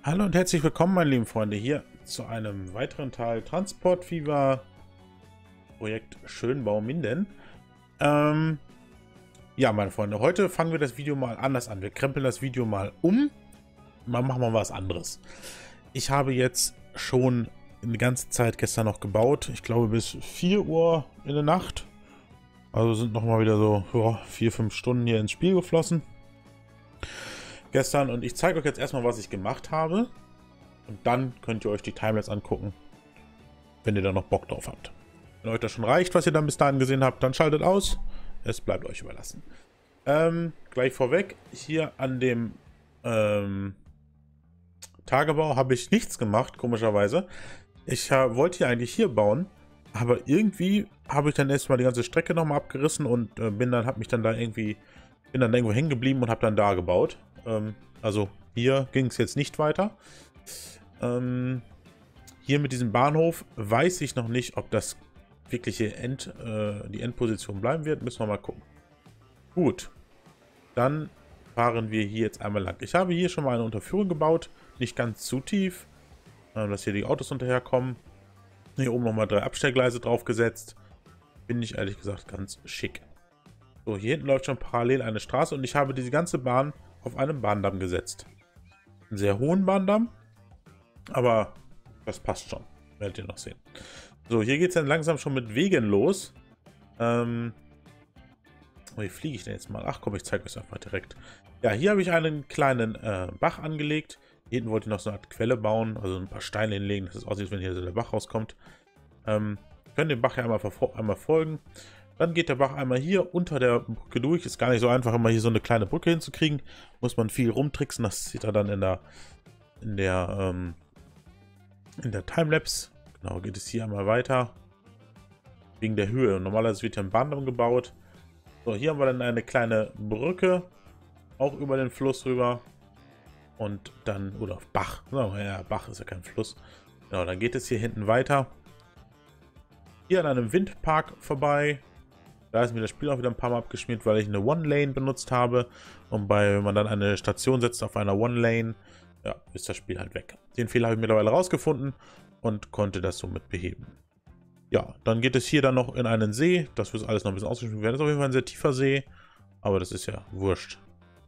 Hallo und herzlich willkommen, meine lieben Freunde, hier zu einem weiteren Teil Transport Fever Projekt Schönbau Minden. Ja, meine Freunde, heute fangen wir das Video mal anders an. Wir krempeln das Video mal um. Mal machen wir was anderes. Ich habe jetzt schon eine ganze Zeit gestern noch gebaut. Ich glaube bis 4 Uhr in der Nacht. Also sind nochmal wieder so 4-5 Stunden hier ins Spiel geflossen. Gestern, und ich zeige euch jetzt erstmal, was ich gemacht habe. Und dann könnt ihr euch die Timelapse angucken, wenn ihr da noch Bock drauf habt. Wenn euch das schon reicht, was ihr dann bis dahin gesehen habt, dann schaltet aus. Es bleibt euch überlassen. Gleich vorweg, hier an dem Tagebau habe ich nichts gemacht, komischerweise. Ich wollte hier eigentlich hier bauen, aber irgendwie habe ich dann erstmal die ganze Strecke nochmal abgerissen und bin dann irgendwo hängen geblieben und habe dann da gebaut. Also hier ging es jetzt nicht weiter. Hier mit diesem Bahnhof weiß ich noch nicht, ob das wirkliche die Endposition bleiben wird. Müssen wir mal gucken. Gut, dann fahren wir hier jetzt einmal lang. Ich habe hier schon mal eine Unterführung gebaut, nicht ganz zu tief, dass hier die Autos unterherkommen. Hier oben nochmal 3 Abstellgleise draufgesetzt. Finde ich ehrlich gesagt ganz schick. So, hier hinten läuft schon parallel eine Straße und ich habe diese ganze Bahn auf einem Bahndamm gesetzt. Einen sehr hohen Bahndamm, aber das passt schon. Werdet ihr noch sehen. So, hier geht es dann langsam schon mit Wegen los. Wie fliege ich denn jetzt mal? Ach komm, ich zeige euch einfach direkt. Ja, hier habe ich einen kleinen Bach angelegt. Hier hinten wollte ich noch so eine Art Quelle bauen, also ein paar Steine hinlegen, dass es aussieht, wenn hier so der Bach rauskommt. Können dem Bach ja einmal folgen. Dann geht der Bach einmal hier unter der Brücke durch. Ist gar nicht so einfach, immer hier so eine kleine Brücke hinzukriegen. Muss man viel rumtricksen. Das sieht er dann in der Timelapse. Genau, geht es hier einmal weiter. Wegen der Höhe. Und normalerweise wird ja ein Bahndamm gebaut. So, hier haben wir dann eine kleine Brücke. Auch über den Fluss rüber. Und dann, oder Bach. Ja, Bach ist ja kein Fluss. Genau, dann geht es hier hinten weiter. Hier an einem Windpark vorbei. Da ist mir das Spiel auch wieder ein paar Mal abgeschmiert, weil ich eine One-Lane benutzt habe. Und wenn man dann eine Station setzt auf einer One-Lane, ja, ist das Spiel halt weg. Den Fehler habe ich mittlerweile rausgefunden und konnte das somit beheben. Ja, dann geht es hier dann noch in einen See. Das wird alles noch ein bisschen ausgeschrieben werden. Das ist auf jeden Fall ein sehr tiefer See, aber das ist ja wurscht.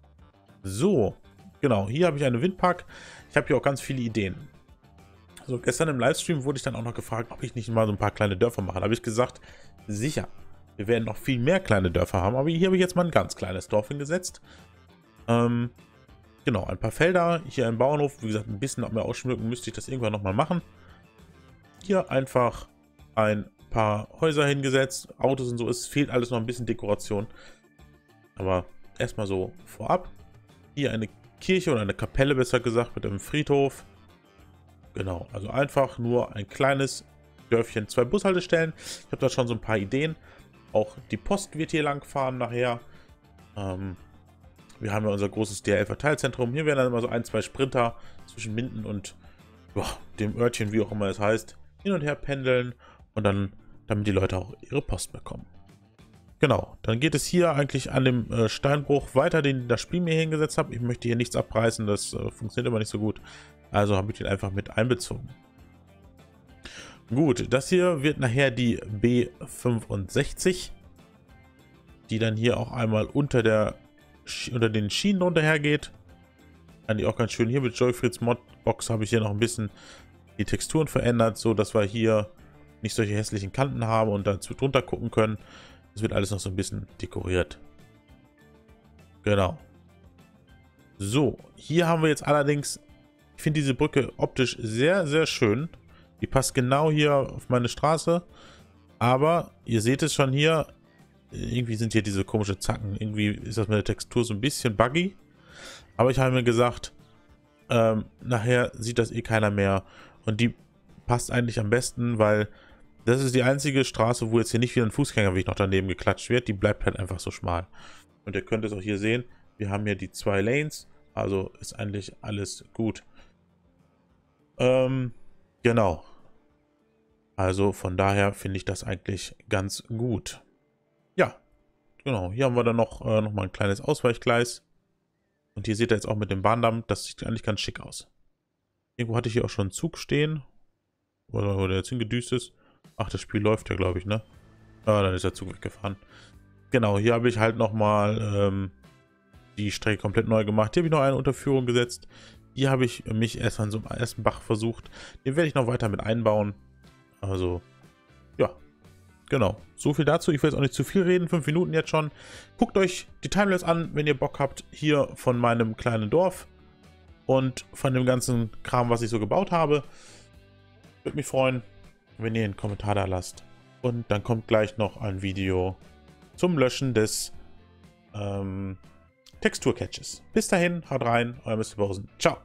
So, genau, hier habe ich einen Windpark. Ich habe hier auch ganz viele Ideen. So, gestern im Livestream wurde ich dann auch noch gefragt, ob ich nicht mal so ein paar kleine Dörfer mache. Da habe ich gesagt, sicher. Wir werden noch viel mehr kleine Dörfer haben, aber hier habe ich jetzt mal ein ganz kleines Dorf hingesetzt. Genau, ein paar Felder, hier ein Bauernhof. Wie gesagt, ein bisschen mehr ausschmücken müsste ich das irgendwann nochmal machen. Hier einfach ein paar Häuser hingesetzt, Autos und so. Es fehlt alles noch ein bisschen Dekoration. Aber erstmal so vorab. Hier eine Kirche oder eine Kapelle, besser gesagt, mit einem Friedhof. Genau, also einfach nur ein kleines Dörfchen, 2 Bushaltestellen. Ich habe da schon so ein paar Ideen. Auch die Post wird hier lang fahren nachher. Wir haben ja unser großes DHL-Verteilzentrum. Hier werden dann immer so 1-2 Sprinter zwischen Minden und dem Örtchen, wie auch immer es heißt, hin und her pendeln. Und dann, damit die Leute auch ihre Post bekommen. Genau, dann geht es hier eigentlich an dem Steinbruch weiter, den das Spiel mir hier hingesetzt hat. Ich möchte hier nichts abreißen, das funktioniert immer nicht so gut. Also habe ich den einfach mit einbezogen. Gut, das hier wird nachher die B65, die dann hier auch einmal unter den Schienen runterher geht. Eigentlich auch ganz schön. Hier mit Joyfrieds Modbox habe ich hier noch ein bisschen die Texturen verändert, so dass wir hier nicht solche hässlichen Kanten haben und dazu drunter gucken können. Das wird alles noch so ein bisschen dekoriert. Genau. So, hier haben wir jetzt allerdings, ich finde diese Brücke optisch sehr, sehr schön. Die passt genau hier auf meine Straße. Aber ihr seht es schon hier. Irgendwie sind hier diese komischen Zacken. Irgendwie ist das mit der Textur so ein bisschen buggy. Aber ich habe mir gesagt, nachher sieht das eh keiner mehr. Und die passt eigentlich am besten, weil das ist die einzige Straße, wo jetzt hier nicht wieder ein Fußgängerweg noch daneben geklatscht wird. Die bleibt halt einfach so schmal. Und ihr könnt es auch hier sehen. Wir haben hier die 2 Lanes. Also ist eigentlich alles gut. Genau. Also von daher finde ich das eigentlich ganz gut. Ja, genau. Hier haben wir dann noch mal ein kleines Ausweichgleis. Und hier seht ihr jetzt auch mit dem Bahndamm, das sieht eigentlich ganz schick aus. Irgendwo hatte ich hier auch schon einen Zug stehen. Oder wo der jetzt hingedüst ist. Ach, das Spiel läuft ja, glaube ich, ne? Ah, dann ist der Zug weggefahren. Genau, hier habe ich halt nochmal die Strecke komplett neu gemacht. Hier habe ich noch eine Unterführung gesetzt. Hier habe ich mich erstmal in so einem ersten Bach versucht. Den werde ich noch weiter mit einbauen. Also, ja, genau. So viel dazu. Ich will jetzt auch nicht zu viel reden. 5 Minuten jetzt schon. Guckt euch die Timelapse an, wenn ihr Bock habt. Hier von meinem kleinen Dorf. Und von dem ganzen Kram, was ich so gebaut habe. Würde mich freuen, wenn ihr einen Kommentar da lasst. Und dann kommt gleich noch ein Video zum Löschen des Texturcatches. Bis dahin, haut rein, euer Mr. Bosen. Ciao.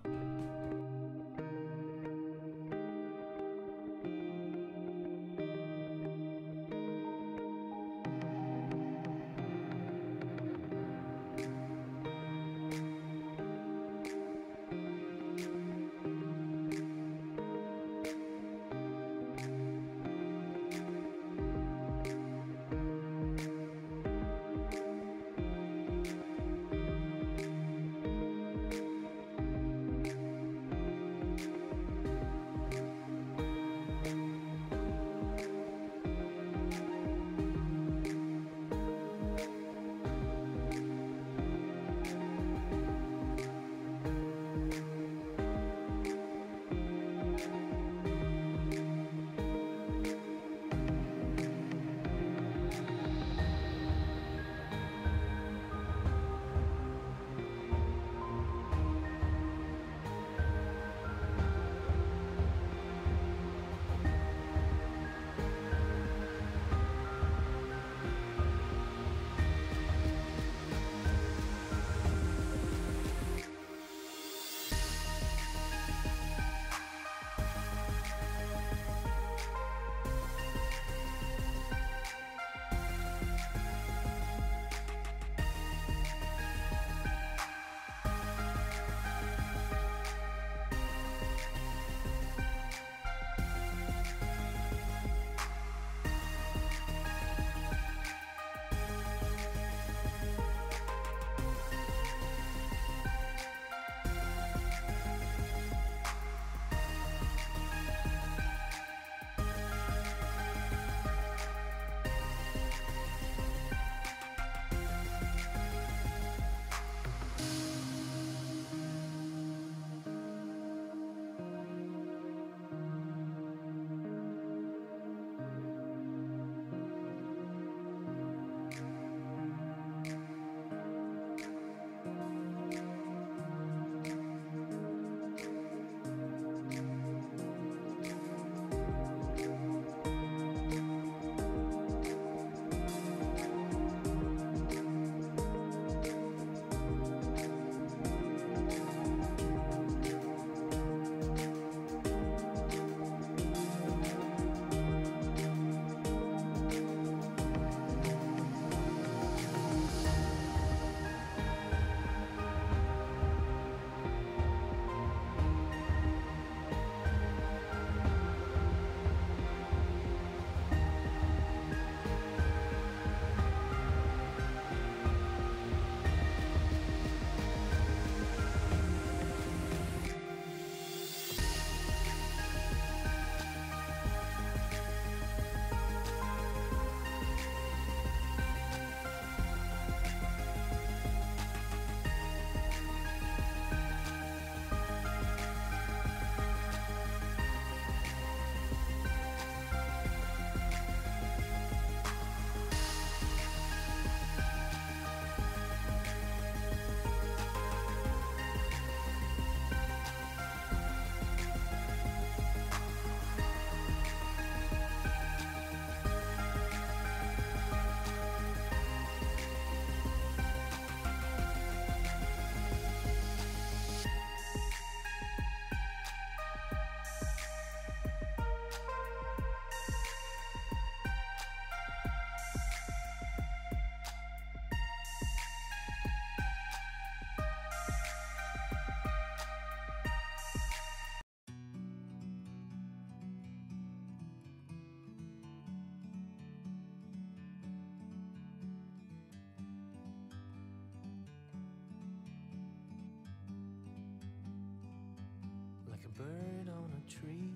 bird on a tree.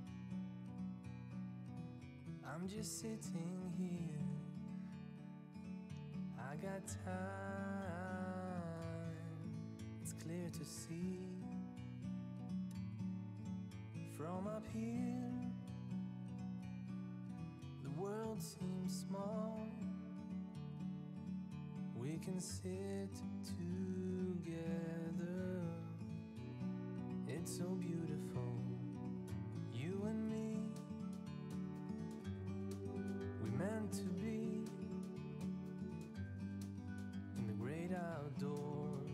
I'm just sitting here. I got time, it's clear to see. From up here, the world seems small. We can sit together. It's so beautiful, you and me. We meant to be in the great outdoors,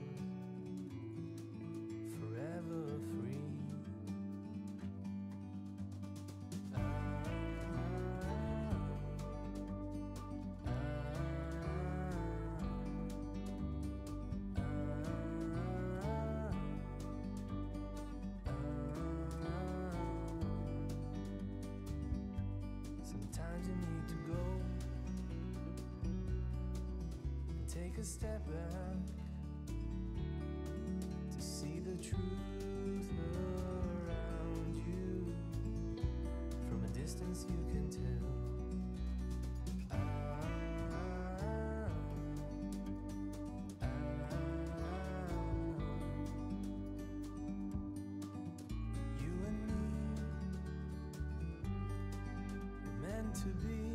forever free. Sometimes you need to go and take a step back to see the truth around you. From a distance you can tell. You and me, we're meant to be